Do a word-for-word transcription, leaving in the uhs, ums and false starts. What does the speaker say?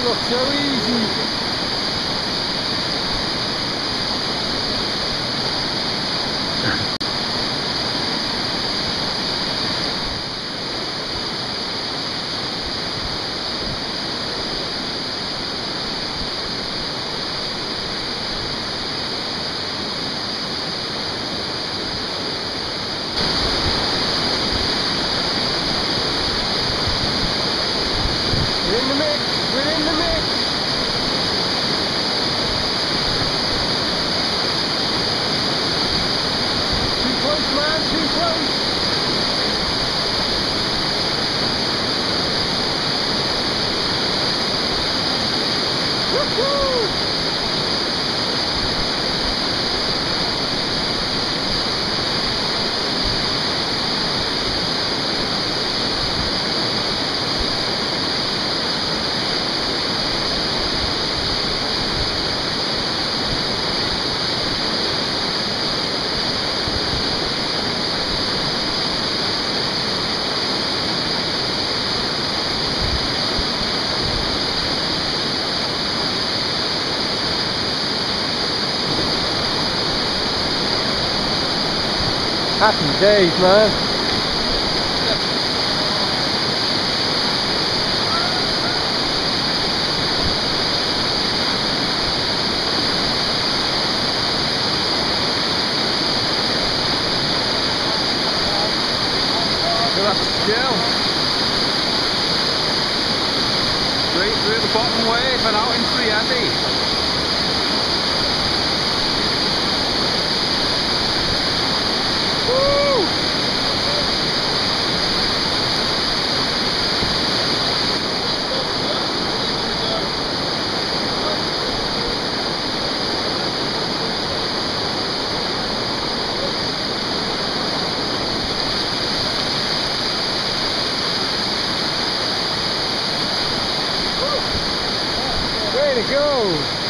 looks so easy. We're in the mix, we're in the mix. Too close, man, too close. Woohoo! Happy days, man. Look at that skill. Straight through the bottom wave and out into the eddy. Way to go!